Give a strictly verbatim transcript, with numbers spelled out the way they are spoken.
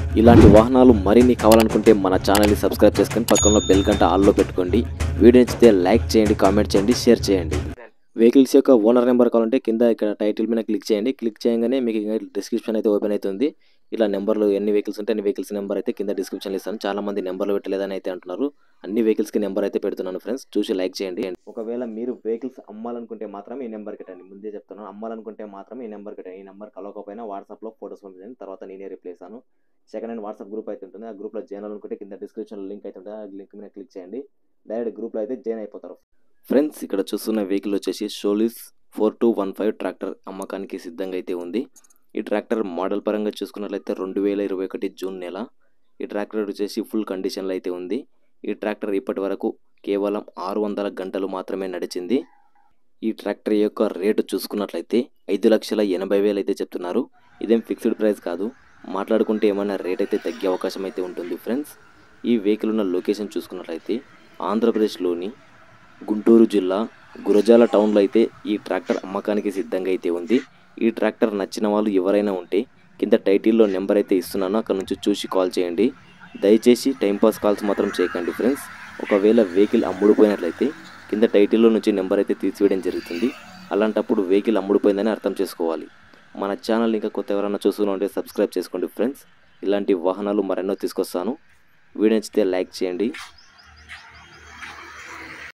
ఇలాంటి వాహనాలు మరిన్ని కావాలనుకుంటే మన ఛానల్ని సబ్స్క్రైబ్ చేసుకొని పక్కన బెల్ గంట ఆల్లో పెట్టుకోండి. వీడియో నచ్చితే లైక్ చేయండి, కామెంట్ చేయండి, షేర్ చేయండి. వెహికల్స్ యొక్క ఓనర్ నెంబర్ కావాలంటే కింద ఇక్కడ టైటిల్ మీద క్లిక్ చేయండి. క్లిక్ చేయగానే మీకు డిస్క్రిప్షన్ అయితే ఓపెన్ అవుతుంది. ఇలా నెంబర్లు ఎన్ని వెహికల్స్ ఉంటే అన్ని వెహికల్స్ నెంబర్ అయితే కింద డిస్క్రిప్షన్లో ఇస్తాను. చాలా మంది నెంబర్లు పెట్టలేదని అయితే అంటున్నారు. అన్ని వెహికల్స్కి నెంబర్ అయితే పెడుతున్నాను ఫ్రెండ్స్, చూసి లైక్ చేయండి. ఒకవేళ మీరు వెహికల్స్ అమ్మాలనుకుంటే మాత్రం ఈ నెంబర్ కట్టండి. ముందే చెప్తున్నాను, అమ్మాలనుకుంటే మాత్రం ఈ నెంబర్ కట్టండి. ఈ నెంబర్ కలవకపోయినా వాట్సాప్లో ఫోటోస్ పంపించండి, తర్వాత నేనే రిప్లై ఇస్తాను. సెకండ్ హ్యాండ్ వాట్సాప్ గ్రూప్ అయితే ఉంటుంది. ఆ గ్రూప్లో జాయిన్ అవ్వాలనుకుంటే కింద డిస్క్రిప్షన్లో లింక్ అయితే ఉంటుంది. ఆ లింక్ మీద క్లిక్ చేయండి, డైరెక్ట్ గ్రూప్లో అయితే జాయిన్ అయిపోతారు. ఫ్రెండ్స్, ఇక్కడ చూస్తున్న వెహికల్ వచ్చేసి షోలిస్ four two one five tractor అమ్మకానికి సిద్ధంగా అయితే ఉంది. ఈ ట్రాక్టర్ మోడల్ పరంగా చూసుకున్నట్లయితే రెండు వేల ఇరవై ఒకటి జూన్ నెల. ఈ ట్రాక్టర్ వచ్చేసి ఫుల్ కండిషన్లో అయితే ఉంది. ఈ ట్రాక్టర్ ఇప్పటి వరకు కేవలం ఆరు వందల గంటలు మాత్రమే నడిచింది. ఈ ట్రాక్టర్ యొక్క రేటు చూసుకున్నట్లయితే ఐదు లక్షల ఎనభై వేలు అయితే చెప్తున్నారు. ఇదేం ఫిక్స్డ్ ప్రైస్ కాదు, మాట్లాడుకుంటే ఏమైనా రేట్ అయితే తగ్గే అవకాశం అయితే ఉంటుంది ఫ్రెండ్స్. ఈ వెహికల్ ఉన్న లొకేషన్ చూసుకున్నట్లయితే ఆంధ్రప్రదేశ్లోని గుంటూరు జిల్లా గురజాల టౌన్లో అయితే ఈ ట్రాక్టర్ అమ్మకానికి సిద్ధంగా అయితే ఉంది. ఈ ట్రాక్టర్ నచ్చిన వాళ్ళు ఎవరైనా ఉంటే కింద టైటిల్లో నెంబర్ అయితే ఇస్తున్నాను, అక్కడ నుంచి చూసి కాల్ చేయండి. దయచేసి టైంపాస్ కాల్స్ మాత్రం చేయకండి ఫ్రెండ్స్. ఒకవేళ వెహికల్ అమ్ముడుపోయినట్లయితే కింద టైటిల్లో నుంచి నెంబర్ అయితే తీసివేయడం జరుగుతుంది. అలాంటప్పుడు వెహికల్ అమ్ముడుపోయిందని అర్థం చేసుకోవాలి. మన ఛానల్ ఇంకా కొత్త ఎవరైనా చూస్తూ ఉంటే సబ్స్క్రైబ్ చేసుకోండి ఫ్రెండ్స్. ఇలాంటి వాహనాలు మరెన్నో తీసుకొస్తాను. వీడియో నచ్చితే లైక్ చేయండి.